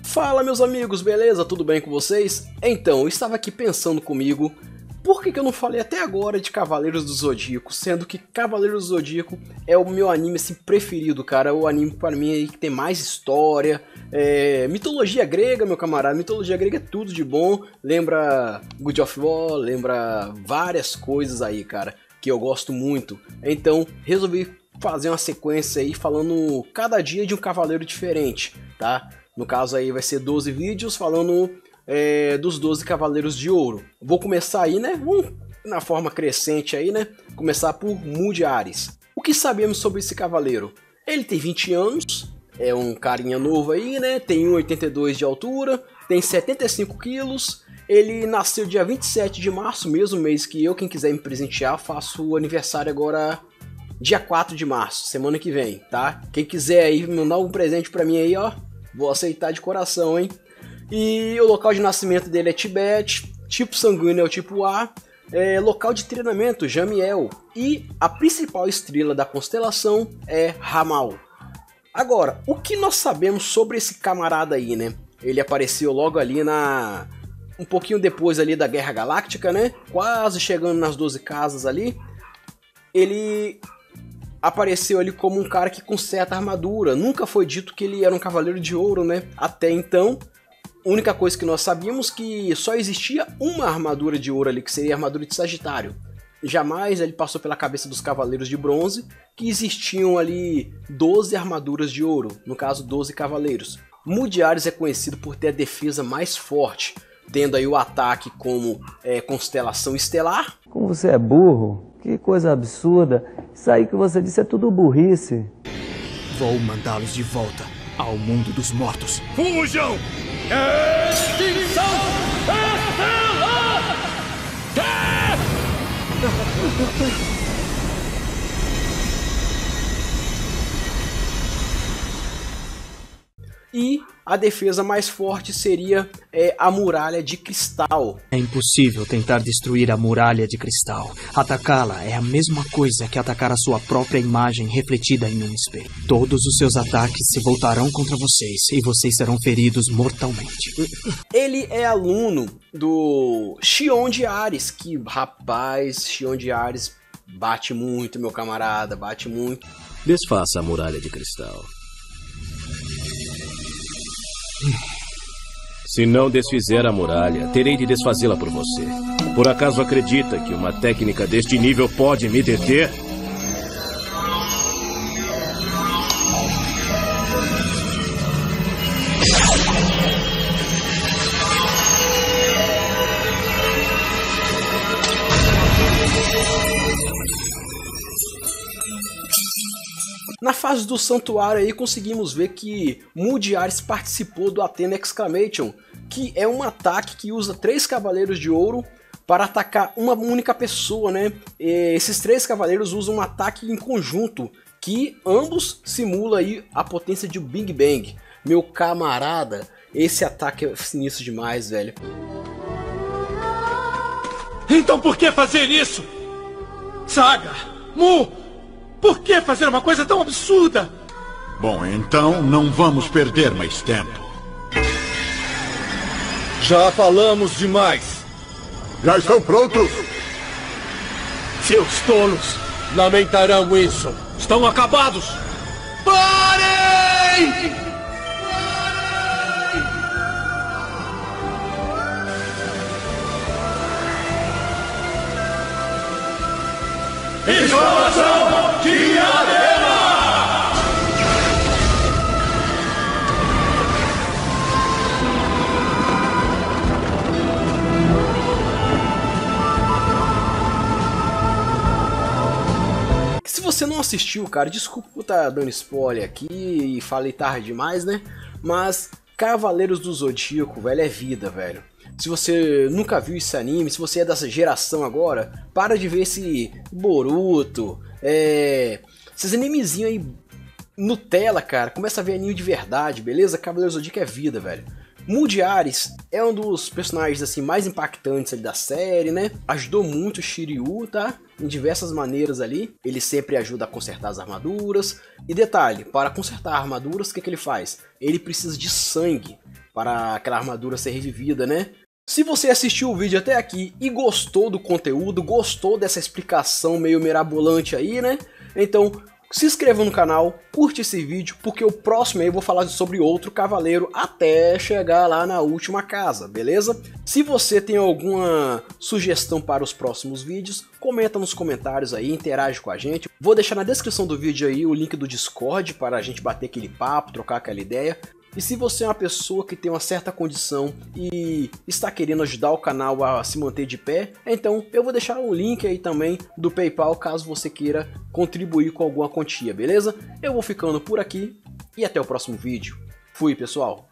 Fala meus amigos, beleza? Tudo bem com vocês? Então, eu estava aqui pensando comigo, por que eu não falei até agora de Cavaleiros do Zodíaco, sendo que Cavaleiros do Zodíaco é o meu anime assim, preferido, cara, o anime para mim aí que tem mais história, mitologia grega, meu camarada, mitologia grega é tudo de bom, lembra God of War, lembra várias coisas aí, cara, que eu gosto muito, então resolvi fazer uma sequência aí falando cada dia de um cavaleiro diferente, tá? No caso aí vai ser 12 vídeos falando dos 12 Cavaleiros de Ouro. Vou começar aí, né? Na forma crescente aí, né? Começar por Mudiares. O que sabemos sobre esse cavaleiro? Ele tem 20 anos, é um carinha novo aí, né? Tem 1,82 de altura, tem 75 quilos. Ele nasceu dia 27 de março, mesmo mês que eu. Quem quiser me presentear, faço o aniversário agora dia 4 de março, semana que vem, tá? Quem quiser aí mandar um presente pra mim aí, ó, vou aceitar de coração, hein? E o local de nascimento dele é Tibete, tipo sanguíneo é o tipo A, local de treinamento Jamiel, e a principal estrela da constelação é Ramal. Agora, o que nós sabemos sobre esse camarada aí, né? Ele apareceu logo ali um pouquinho depois ali da Guerra Galáctica, né? Quase chegando nas 12 casas ali. Ele apareceu ali como um cara que conserta armadura. Nunca foi dito que ele era um cavaleiro de ouro, né? Até então, a única coisa que nós sabíamos que só existia uma armadura de ouro ali, que seria a armadura de Sagitário. Jamais ele passou pela cabeça dos cavaleiros de bronze que existiam ali 12 armaduras de ouro, no caso 12 cavaleiros. Mudiares é conhecido por ter a defesa mais forte, tendo aí o ataque como constelação estelar. Como você é burro, que coisa absurda. Isso aí que você disse é tudo burrice. Vou mandá-los de volta ao mundo dos mortos. Fujam! Extinção estelar! E a defesa mais forte seria a muralha de cristal. É impossível tentar destruir a muralha de cristal. Atacá-la é a mesma coisa que atacar a sua própria imagem refletida em um espelho. Todos os seus ataques se voltarão contra vocês e vocês serão feridos mortalmente. Ele é aluno do Xion de Ares, que rapaz, Xion de Ares bate muito, meu camarada, bate muito. Desfaça a muralha de cristal. Se não desfizer a muralha, terei de desfazê-la por você. Por acaso acredita que uma técnica deste nível pode me deter? Na fase do santuário aí conseguimos ver que Mudiares participou do Athena Exclamation, que é um ataque que usa 3 cavaleiros de ouro para atacar uma única pessoa, né? Esses 3 cavaleiros usam um ataque em conjunto, que ambos simulam aí a potência de Big Bang. Meu camarada, esse ataque é sinistro demais, velho. Então por que fazer isso? Saga! Mu! Por que fazer uma coisa tão absurda? Bom, então não vamos perder mais tempo. Já falamos demais. Já estão prontos? Seus tolos lamentarão isso. Estão acabados. Parem! Explosão de arena! Se você não assistiu, cara, desculpa por estar dando spoiler aqui e falei tarde demais, né? Mas Cavaleiros do Zodíaco, velho, é vida, velho. Se você nunca viu esse anime, se você é dessa geração agora, para de ver esse Boruto, esses animezinhos aí Nutella, cara. Começa a ver anime de verdade, beleza? Cavaleiros do Zodíaco é vida, velho. Mudiares é um dos personagens assim mais impactantes ali da série, né? Ajudou muito o Shiryu, tá? Em diversas maneiras ali. Ele sempre ajuda a consertar as armaduras. E detalhe, para consertar armaduras, o que ele faz? Ele precisa de sangue. para aquela armadura ser revivida, né? Se você assistiu o vídeo até aqui e gostou do conteúdo, gostou dessa explicação meio mirabolante aí, né? Então se inscreva no canal, curte esse vídeo, porque o próximo aí eu vou falar sobre outro cavaleiro até chegar lá na última casa, beleza? Se você tem alguma sugestão para os próximos vídeos, comenta nos comentários aí, interage com a gente. Vou deixar na descrição do vídeo aí o link do Discord para a gente bater aquele papo, trocar aquela ideia. E se você é uma pessoa que tem uma certa condição e está querendo ajudar o canal a se manter de pé, então eu vou deixar um link aí também do PayPal caso você queira contribuir com alguma quantia, beleza? Eu vou ficando por aqui e até o próximo vídeo. Fui, pessoal!